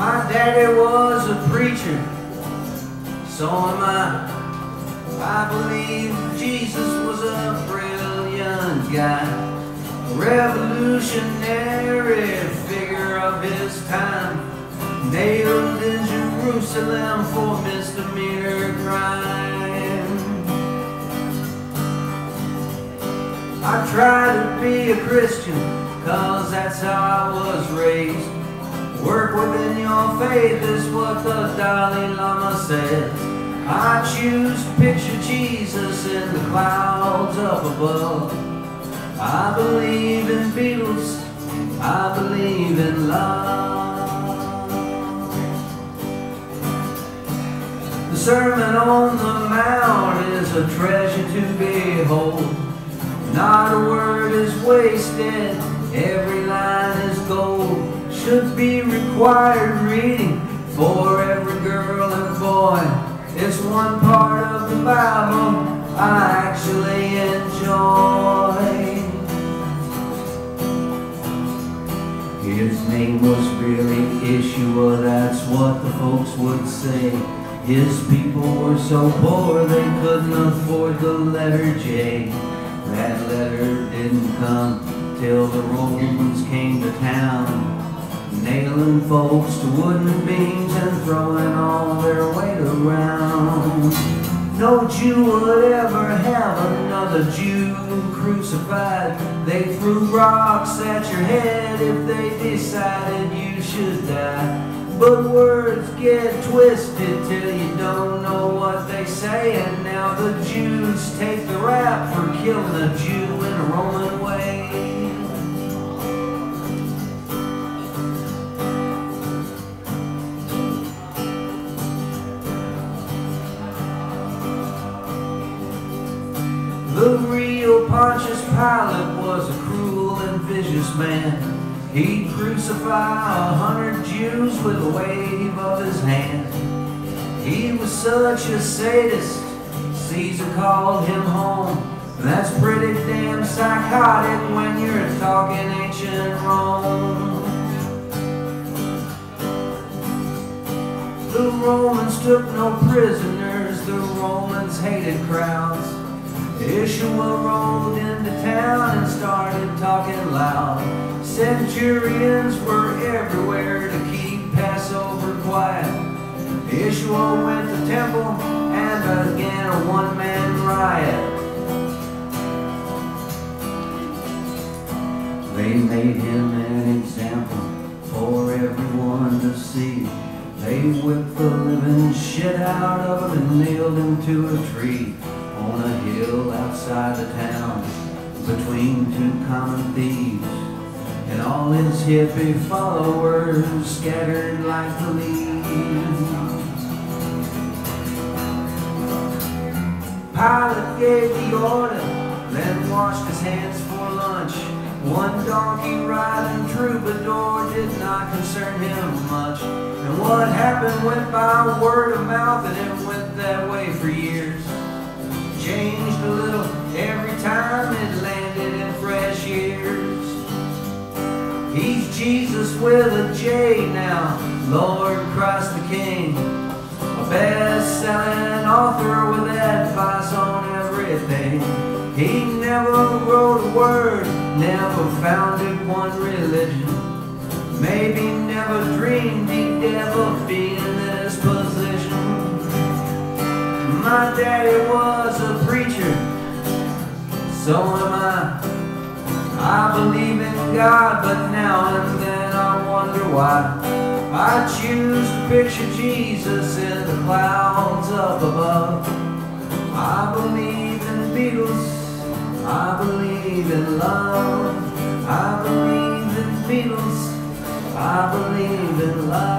My daddy was a preacher, so am I. I believe Jesus was a brilliant guy, a revolutionary figure of his time, nailed in Jerusalem for misdemeanor crime. I try to be a Christian, 'cause that's how I was raised. Work within your faith is what the Dalai Lama said. I choose to picture Jesus in the clouds up above. I believe in Beatles, I believe in love. The Sermon on the Mount is a treasure to behold. Not a word is wasted, every line is gold. Should be required reading for every girl and boy. It's one part of the Bible I actually enjoy. His name was really Yeshua, that's what the folks would say. His people were so poor they couldn't afford the letter J. That letter didn't come till the Romans came to town, nailing folks to wooden beams and throwing all their weight around. No Jew would ever have another Jew crucified. They threw rocks at your head if they decided you should die. But words get twisted till you don't know what they say, and now the Jews take the rap for killing a Jew in a Roman way. The real Pontius Pilate was a cruel and vicious man. He'd crucify 100 Jews with a wave of his hand. He was such a sadist, Caesar called him home. That's pretty damn psychotic when you're talking ancient Rome. The Romans took no prisoners, the Romans hated crowds. Yeshua rolled into town and started talking loud. Centurions were everywhere to keep Passover quiet. Yeshua went to the temple and began a one-man riot. They made him an example for everyone to see. They whipped the living shit out of him and nailed him to a tree on a hill outside the town, between two common thieves, and all his hippie followers scattered like the leaves. Pilate gave the order, then washed his hands for lunch. One donkey riding troubadour did not concern him much, and what happened went by word of mouth, and it went that way for years. Changed a little every time it landed in fresh years. He's Jesus with a J now, Lord Christ the King, a best-selling author with advice on everything. He never wrote a word, never founded one religion, maybe never dreamed he'd ever be in this position. My daddy was a preacher, so am I. I believe in God, but now and then I wonder why. I choose to picture Jesus in the clouds up above. I believe in Beatles, I believe in love. I believe in Beatles, I believe in love.